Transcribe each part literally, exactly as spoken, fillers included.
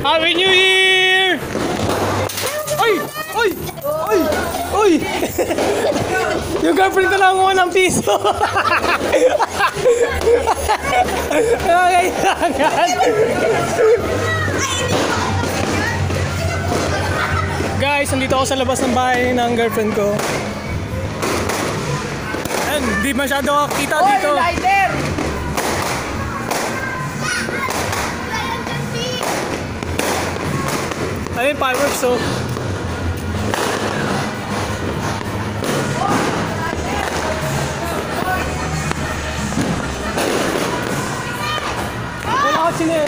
Happy New Year! Oy! Oy! Oy! Oy! Yung girlfriend ko nanguha ng piso. Kailangan. Guys, nandito ako sa labas ng bahay ng girlfriend ko. And di masyado kita dito. Oy, lighter! Ayun, fireworks, so. Wala ka sinin.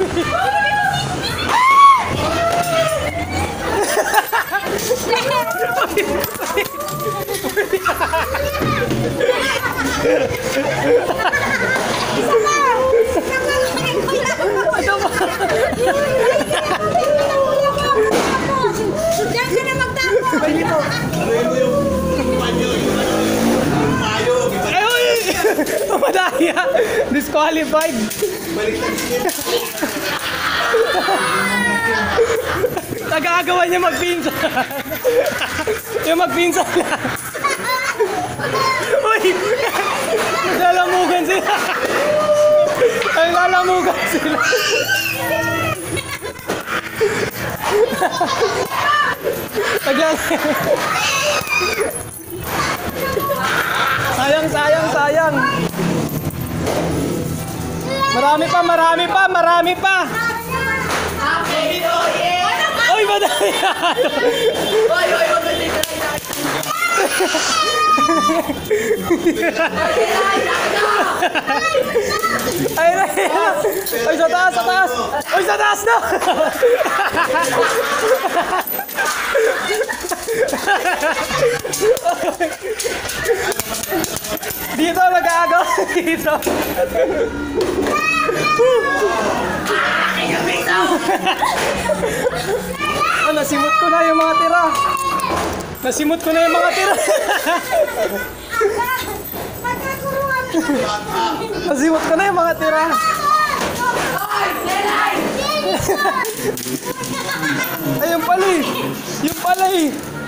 Diyan ka na magtapos. Ayun! Madaya! Disqualified! Nag-aagawan niya magpinsa. Yung magpinsa lang. Uy! Nalalamugan sila. Ay, nalalamugan sila. Taglang. Sayang, sayang, sayang. Marami pa, marami pa, marami pa. Oy, madami. Oy, oy, magaling ka lang. Ay, ay, ay, sa taas, sa taas. Ay, sa taas na. Dito, mag-aagaw. Dito. Oh, nasimot ko na yung mga tira. Nasimot ko na yung mga tira. Nasimot ko na yung mga tira. Ayun pala eh. Yung pala eh.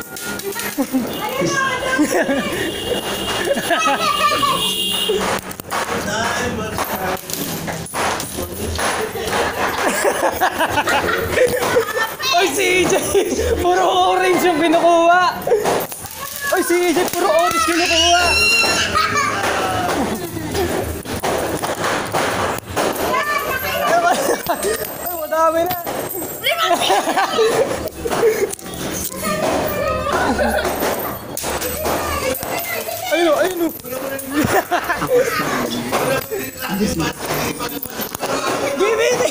Oy, si E J, puro orange yung kinukuha. Oy, si E J, puro orange kinukuha. Ay, madami na. Ayun o, ayun o. Bibili!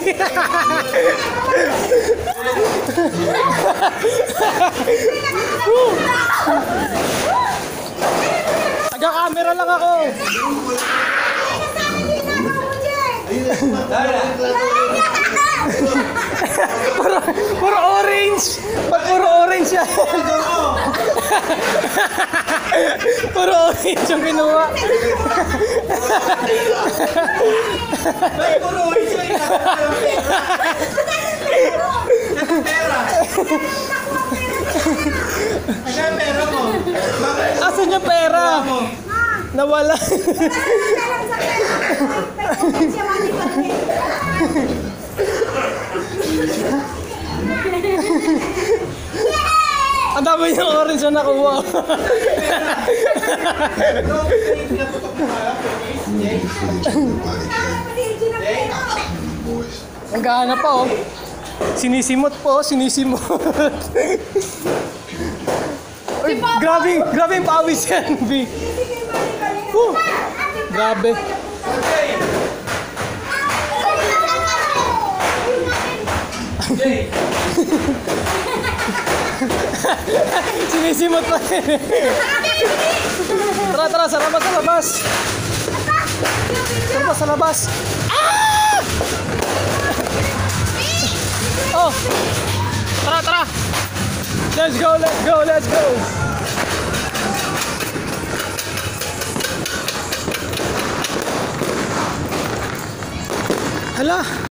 Taga-camera lang ako. puro, puro orange. Pag puro orange yan. Puro orange yung kinuha. Puro orange yung pera. Asan pera mo? Asan yung pera? Nawala. Ang dami yung orange na nakuha. Ang gana pa oh. Sinisimot po, sinisimot. Uy, grabe, grabe yung pawis yan, B. Uh, grabe. Sinisimot pa rin. Tara, tara, sa labas, sa labas. Sa labas, sa labas. Ah! Oh! Tara, tara. Let's go, let's go, let's go. Hala.